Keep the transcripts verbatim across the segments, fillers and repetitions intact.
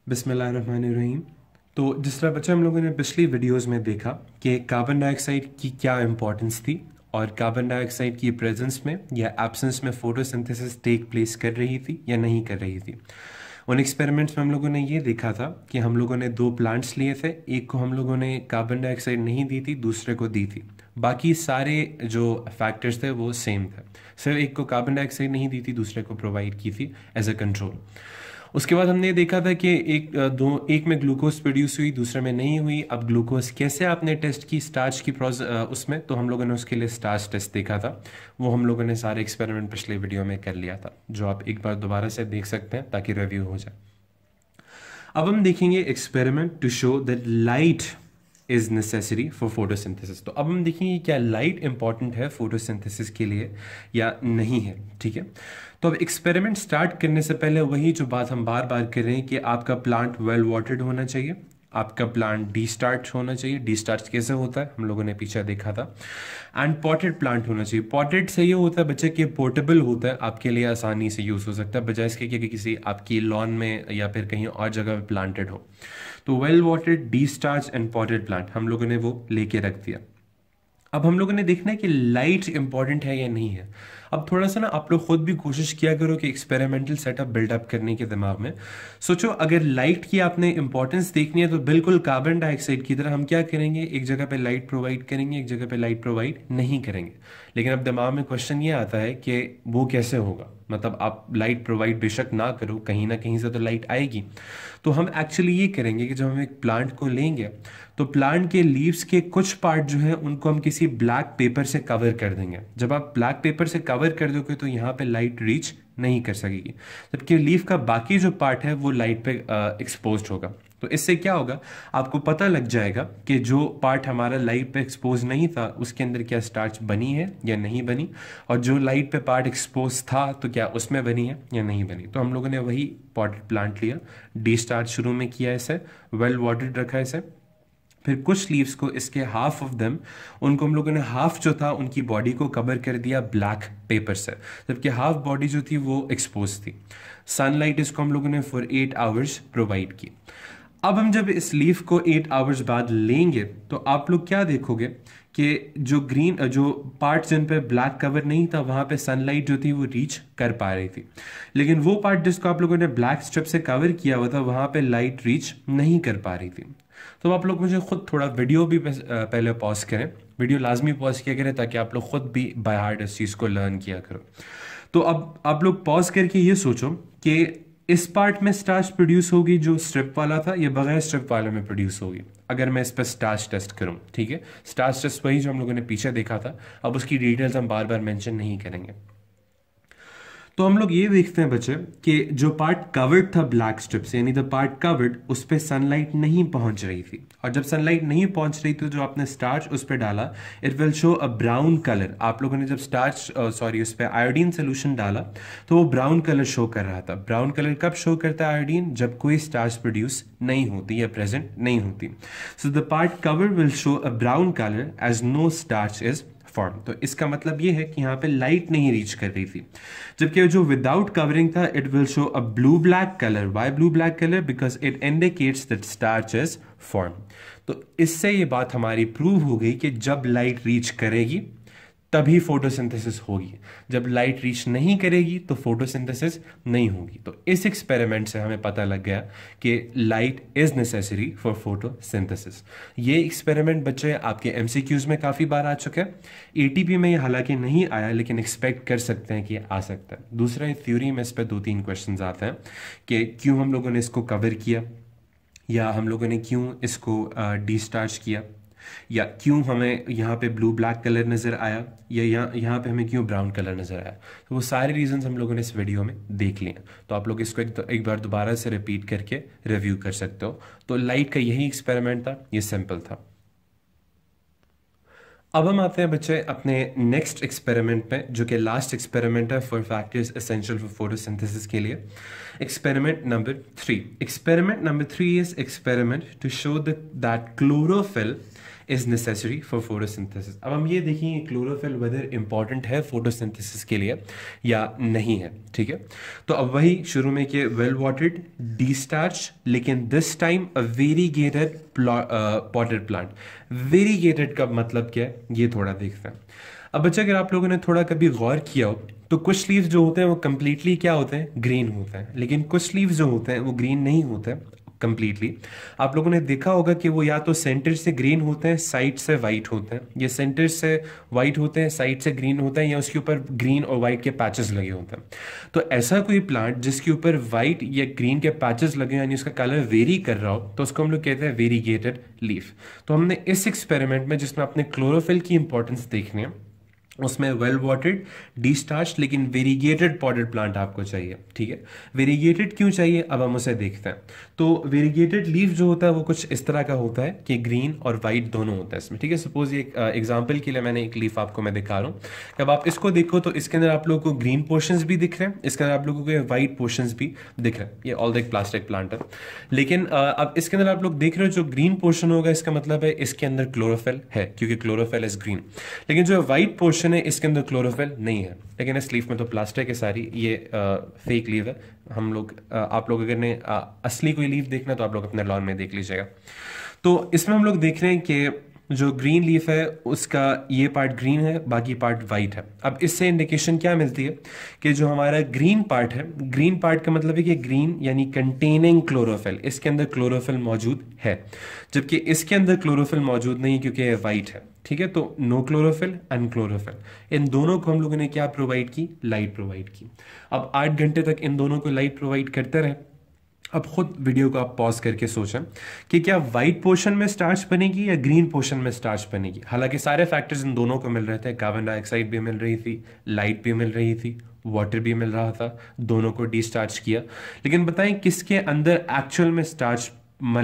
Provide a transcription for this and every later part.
बिस्मिल्लाहिर्रहमानिर्रहीम। तो जिस तरह बच्चा हम लोगों ने पिछली वीडियोस में देखा कि कार्बन डाइऑक्साइड की क्या इंपॉर्टेंस थी और कार्बन डाइऑक्साइड की प्रेजेंस में या एब्सेंस में फोटोसिंथेसिस टेक प्लेस कर रही थी या नहीं कर रही थी। उन एक्सपेरिमेंट्स में हम लोगों ने ये देखा था कि हम लोगों ने दो प्लांट्स लिए थे, एक को हम लोगों ने कार्बन डाइऑक्साइड नहीं दी थी, दूसरे को दी थी। बाकी सारे जो फैक्टर्स थे वो सेम थे, सिर्फ एक को कार्बन डाइऑक्साइड नहीं दी थी, दूसरे को प्रोवाइड की थी एज अ कंट्रोल। उसके बाद हमने देखा था कि एक दो एक में ग्लूकोज प्रोड्यूस हुई, दूसरे में नहीं हुई। अब ग्लूकोज कैसे आपने टेस्ट की स्टार्च की प्रोसेस उसमें, तो हम लोगों ने उसके लिए स्टार्च टेस्ट देखा था। वो हम लोगों ने सारे एक्सपेरिमेंट पिछले वीडियो में कर लिया था, जो आप एक बार दोबारा से देख सकते हैं ताकि रिव्यू हो जाए। अब हम देखेंगे experiment to show that light is necessary for photosynthesis. तो अब हम देखेंगे क्या लाइट इंपॉर्टेंट है फोटोसिंथेसिस के लिए या नहीं है। ठीक है, तो अब एक्सपेरिमेंट स्टार्ट करने से पहले वही जो बात हम बार बार कर रहे हैं कि आपका प्लांट वेल वाटर्ड होना चाहिए, आपका प्लांट डी स्टार्च होना चाहिए। डी स्टार्च कैसे होता है हम लोगों ने पीछे देखा था। एंड पॉटेड प्लांट होना चाहिए। पॉटेड से ये होता है बच्चे कि पोर्टेबल होता है, आपके लिए आसानी से यूज़ हो सकता है, बजाय इसके कि किसी आपकी लॉन में या फिर कहीं और जगह पे प्लांटेड हो। तो well watered, destarch and potted plant हम लोगों ने वो लेके रख दिया। अब हम लोगों ने देखना है कि लाइट इंपॉर्टेंट है या नहीं है। अब थोड़ा सा ना आप लोग खुद भी कोशिश किया करो कि एक्सपेरिमेंटल सेटअप बिल्डअप करने के दिमाग में सोचो, अगर लाइट की आपने इंपॉर्टेंस देखनी है तो बिल्कुल कार्बन डाइऑक्साइड की तरह हम क्या करेंगे, एक जगह पे लाइट प्रोवाइड करेंगे, एक जगह पे लाइट प्रोवाइड नहीं करेंगे। लेकिन अब दिमाग में क्वेश्चन ये आता है कि वो कैसे होगा, मतलब आप लाइट प्रोवाइड बेशक ना करो, कहीं ना कहीं से तो लाइट आएगी। तो हम एक्चुअली ये करेंगे कि जब हम एक प्लांट को लेंगे तो प्लांट के लीव्स के कुछ पार्ट जो है उनको हम किसी ब्लैक पेपर से कवर कर देंगे। जब आप ब्लैक पेपर से कवर कर दोगे तो यहाँ पे लाइट रीच नहीं कर सकेगी, जबकि लीफ का बाकी जो पार्ट है वो लाइट पे एक्सपोज होगा। तो इससे क्या होगा, आपको पता लग जाएगा कि जो पार्ट हमारा लाइट पे एक्सपोज नहीं था उसके अंदर क्या स्टार्च बनी है या नहीं बनी, और जो लाइट पे पार्ट एक्सपोज था तो क्या उसमें बनी है या नहीं बनी। तो हम लोगों ने वही पॉटेड प्लांट लिया, डी स्टार्च शुरू में किया, इसे वेल वाटर्ड रखा इसे। फिर कुछ लीव्स को, इसके हाफ ऑफ देम, उनको हम लोगों ने हाफ जो था उनकी बॉडी को कवर कर दिया ब्लैक पेपर से, जबकि हाफ बॉडी जो थी वो एक्सपोज थी। सनलाइट इसको हम लोगों ने फॉर एट आवर्स प्रोवाइड की। अब हम जब इस लीफ को एट आवर्स बाद लेंगे तो आप लोग क्या देखोगे कि जो ग्रीन जो पार्ट जिन पे ब्लैक कवर नहीं था वहां पे सनलाइट जो थी वो रीच कर पा रही थी, लेकिन वो पार्ट जिसको आप लोगों ने ब्लैक स्ट्रिप से कवर किया हुआ था वहां पे लाइट रीच नहीं कर पा रही थी। तो आप लोग मुझे खुद थोड़ा वीडियो भी पहले पॉज करें, वीडियो लाजमी पॉज किया करें ताकि आप लोग खुद भी बाय हार्ट इस चीज़ को लर्न किया करो। तो अब आप लोग पॉज करके ये सोचो कि इस पार्ट में स्टार्च प्रोड्यूस होगी जो स्ट्रिप वाला था, ये बगैर स्ट्रिप वाले में प्रोड्यूस होगी। अगर मैं इस पर स्टार्च टेस्ट करूं, ठीक है, स्टार्च टेस्ट वही जो हम लोगों ने पीछे देखा था, अब उसकी डिटेल्स हम बार बार मेंशन नहीं करेंगे। तो हम लोग ये देखते हैं बच्चे कि जो पार्ट कवर्ड था ब्लैक स्ट्रिप से, यानी द पार्ट कवर्ड, उस पर सनलाइट नहीं पहुंच रही थी, और जब सनलाइट नहीं पहुंच रही थी तो जो आपने स्टार्च उस पर डाला it will show a brown colour. आप लोगों ने जब स्टार्च सॉरी उस पर आयोडीन सोल्यूशन डाला तो वो ब्राउन कलर शो कर रहा था। ब्राउन कलर कब शो करता है आयोडीन, जब कोई स्टार्च प्रोड्यूस नहीं होती या प्रेजेंट नहीं होती। So the part cover will show a brown colour as no starch is form. तो इसका मतलब ये है कि यहाँ पे लाइट नहीं रीच कर रही थी, जबकि जो विदाउट कवरिंग था it will show a blue black colour. Why blue black colour? Because it indicates that starch is form. तो इससे ये बात हमारी प्रूव हो गई कि जब लाइट रीच करेगी तभी फोटोसिंथेसिस होगी, जब लाइट रीच नहीं करेगी तो फोटोसिंथेसिस नहीं होगी। तो इस एक्सपेरिमेंट से हमें पता लग गया कि light is necessary for photosynthesis. ये एक्सपेरिमेंट बच्चे आपके एमसीक्यूज में काफ़ी बार आ चुका है, एटीपी में ये हालांकि नहीं आया, लेकिन एक्सपेक्ट कर सकते हैं कि आ सकता है। दूसरा, थ्योरी में इस पर दो तीन क्वेश्चन आते हैं कि क्यों हम लोगों ने इसको कवर किया, या हम लोगों ने क्यों इसको डिस्टार्च किया, या क्यों हमें यहाँ पे ब्लू ब्लैक कलर नज़र आया, या यहाँ यहाँ पे हमें क्यों ब्राउन कलर नज़र आया। तो वो सारे रीजंस हम लोगों ने इस वीडियो में देख लिए। तो आप लोग इसको एक, एक बार दोबारा से रिपीट करके रिव्यू कर सकते हो। तो लाइट का यही एक्सपेरिमेंट था, ये सिंपल था। अब हम आते हैं बच्चे अपने नेक्स्ट एक्सपेरिमेंट पे, जो कि लास्ट एक्सपेरिमेंट है for factors essential for photosynthesis के लिए। Experiment number three. Experiment number three is experiment to show that chlorophyll is necessary for photosynthesis. अब हम ये देखेंगे क्लोरोफिल वेदर इंपॉर्टेंट है फोटोसिंथेसिस के लिए या नहीं है, ठीक है। तो अब वही शुरू में कि वेल वाटर्ड डी स्टार्च, लेकिन this time a variegated potted plant. Variegated का मतलब क्या है ये थोड़ा देखते हैं। अब बच्चा अगर आप लोगों ने थोड़ा कभी गौर किया हो तो कुछ लीव्स जो होते हैं वो कंप्लीटली क्या होते हैं, ग्रीन होते हैं, लेकिन कुछ लीव्स जो होते हैं वो ग्रीन नहीं होते कंप्लीटली। आप लोगों ने देखा होगा कि वो या तो सेंटर से ग्रीन होते हैं, साइड से वाइट होते हैं, या सेंटर से वाइट होते हैं, साइड से ग्रीन होते हैं, या उसके ऊपर ग्रीन और वाइट के पैचेस लगे होते हैं। तो ऐसा कोई प्लांट जिसके ऊपर वाइट या ग्रीन के पैचेस लगे यानी उसका कलर वेरी कर रहा हो तो उसको हम लोग कहते हैं वेरीगेटेड लीफ। तो हमने इस एक्सपेरिमेंट में जिसमें अपने क्लोरोफिल की इंपॉर्टेंस देखनी है उसमें वेल वाटर्ड डी स्टार्च लेकिन वेरीगेटेड पॉटेड प्लांट आपको चाहिए, ठीक है। वेरीगेटेड क्यों चाहिए अब हम उसे देखते हैं। तो वेरीगेटेड लीफ जो होता है वो कुछ इस तरह का होता है कि ग्रीन और वाइट दोनों होता है इसमें, ठीक है। सपोज ये एग्जांपल के लिए मैंने एक लीफ आपको मैं दिखा रहा हूँ। जब आप इसको देखो तो इसके अंदर आप लोगों को ग्रीन पोर्शंस भी दिख रहे हैं, इसके अंदर आप लोगों को व्हाइट पोर्शंस भी दिख रहे हैं। ये ऑल द प्लास्टिक प्लांट है, लेकिन अब इसके अंदर आप लोग देख रहे हो जो ग्रीन पोर्शन होगा इसका मतलब है इसके अंदर क्लोरोफिल है क्योंकि क्लोरोफिल इज ग्रीन, लेकिन जो व्हाइट पोर्शन इसके अंदर क्लोरोफिल नहीं है। लेकिन इस लीफ में तो प्लास्टिक है सारी, ये आ, फेक लीफ है। हम लोग आ, आप लोग अगर ने आ, असली कोई लीफ देखना तो आप लोग अपने लॉन में देख लीजिएगा। तो इसमें हम लोग देख रहे हैं कि जो ग्रीन लीफ है उसका ये पार्ट ग्रीन है, बाकी पार्ट वाइट है। अब इससे इंडिकेशन क्या मिलती है कि जो हमारा ग्रीन पार्ट है, ग्रीन पार्ट का मतलब है कि ग्रीन यानी कंटेनिंग क्लोरोफिल, इसके अंदर क्लोरोफिल मौजूद है, जबकि इसके अंदर क्लोरोफिल मौजूद नहीं क्योंकि ये वाइट है, ठीक है। तो नो क्लोरोफिल, अनक्लोरोफिल, इन दोनों को हम लोगों ने क्या प्रोवाइड की, लाइट प्रोवाइड की। अब आठ घंटे तक इन दोनों को लाइट प्रोवाइड करते रहे। अब खुद वीडियो को आप पॉज करके सोचें कि क्या वाइट पोर्शन में स्टार्च बनेगी या ग्रीन पोर्शन में स्टार्च बनेगी। हालांकि सारे फैक्टर्स इन दोनों को मिल रहे थे, कार्बन डाइऑक्साइड भी मिल रही थी, लाइट भी मिल रही थी, वाटर भी मिल रहा था, दोनों को डिस्चार्ज किया। लेकिन बताएं किसके अंदर एक्चुअल में स्टार्च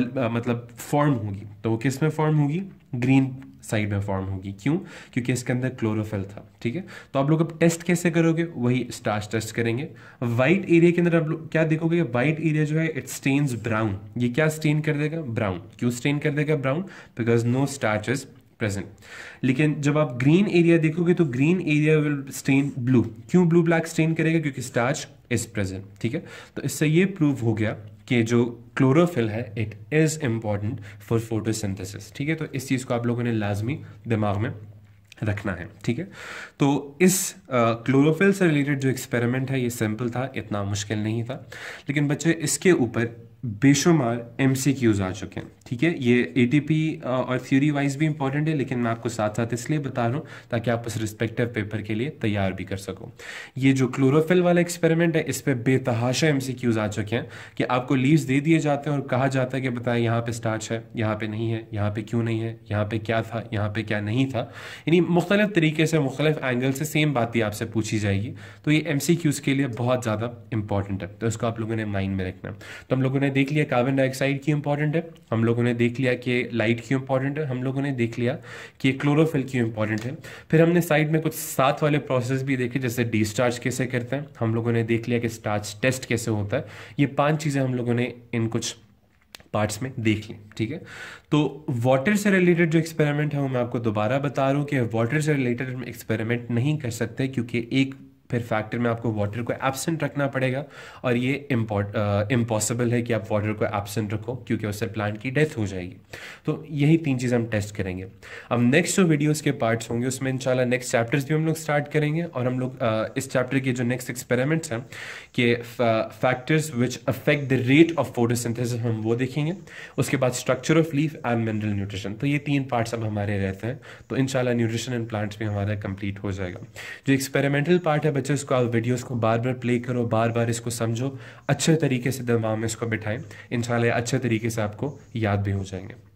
मतलब फॉर्म होगी, तो वो किस में फॉर्म होगी, ग्रीन साइड में फॉर्म होगी। क्यों? क्योंकि इसके अंदर क्लोरोफिल था, ठीक है। तो आप लोग अब टेस्ट कैसे करोगे, वही स्टार्च टेस्ट करेंगे। व्हाइट एरिया के अंदर आप लोग क्या देखोगे, व्हाइट एरिया जो है इट स्टेन्स ब्राउन। ये क्या स्टेन कर देगा, ब्राउन। क्यों स्टेन कर देगा brown, because no starch is present. लेकिन जब आप ग्रीन एरिया देखोगे तो green area will stain blue. क्यों ब्लू ब्लैक स्टेन करेगा, क्योंकि स्टार्च इज प्रेजेंट, ठीक है। तो इससे ये प्रूव हो गया कि जो क्लोरोफिल है it is important for photosynthesis, ठीक है। तो इस चीज को आप लोगों ने लाजमी दिमाग में रखना है, ठीक है। तो इस क्लोरोफिल से रिलेटेड जो एक्सपेरिमेंट है ये सिंपल था, इतना मुश्किल नहीं था, लेकिन बच्चे इसके ऊपर बेशुमार एमसीक्यूज आ चुके हैं, ठीक है। ये एटीपी और थ्योरी वाइज भी इंपॉर्टेंट है, लेकिन मैं आपको साथ साथ इसलिए बता रहा हूँ ताकि आप उस रिस्पेक्टिव पेपर के लिए तैयार भी कर सको। ये जो क्लोरोफिल वाला एक्सपेरिमेंट है इस पे बेतहाशा एमसीक्यूज आ चुके हैं कि आपको लीव्स दे दिए जाते हैं और कहा जाता है कि बताए यहाँ पे स्टार्च है, यहाँ पे नहीं है, यहाँ पे क्यों नहीं है, यहाँ पे क्या था, यहाँ पे क्या नहीं था, यानी मुख्तलिफ तरीके से मुख्तलिफ एंगल से सेम बात ही आपसे पूछी जाएगी। तो ये एमसीक्यूज के लिए बहुत ज़्यादा इंपॉर्टेंट है, तो इसको आप लोगों ने माइंड में रखना। तो हम लोगों ने देख लिया कार्बन डाइऑक्साइड की इंपॉर्टेंट है, हम लोगों ने देख लिया कि लाइट की इंपॉर्टेंट है, हम लोगों ने देख लिया कि क्लोरोफिल की इंपॉर्टेंट है। फिर हमने साइड में कुछ साथ वाले प्रोसेस भी देखे, जैसे डिस्चार्ज कैसे करते हैं, हम लोगों ने देख लिया कि स्टार्च टेस्ट कैसे होता है। ये पांच चीजें हम लोगों ने इन कुछ पार्ट्स में देख ली, ठीक है। तो वाटर से रिलेटेड जो एक्सपेरिमेंट है वो मैं आपको दोबारा बता रहा हूँ कि वाटर से रिलेटेड हम एक्सपेरिमेंट नहीं कर सकते क्योंकि एक फिर फैक्टर में आपको वाटर को एब्सेंट रखना पड़ेगा और ये इम्पॉसिबल है कि आप वाटर को एब्सेंट रखो क्योंकि उससे प्लांट की डेथ हो जाएगी। तो यही तीन चीज़ हम टेस्ट करेंगे। अब नेक्स्ट जो वीडियोस के पार्ट्स होंगे उसमें इंशाल्लाह नेक्स्ट चैप्टर्स भी हम लोग स्टार्ट करेंगे और हम लोग इस चैप्टर के जो नेक्स्ट एक्सपेरिमेंट्स हैं कि factors which affect the rate of photosynthesis हम वो देखेंगे। उसके बाद structure of leaf and mineral nutrition. तो ये तीन पार्ट्स अब हमारे रहते हैं, तो इंशाल्लाह न्यूट्रिशन एंड प्लांट्स भी हमारा कंप्लीट हो जाएगा। जो एक्सपेरिमेंटल पार्ट है बच्चे इसको आप वीडियोस को बार बार प्ले करो, बार बार इसको समझो, अच्छे तरीके से दिमाग में इसको बिठाएं, इंशाल्लाह अच्छे तरीके से आपको याद भी हो जाएंगे।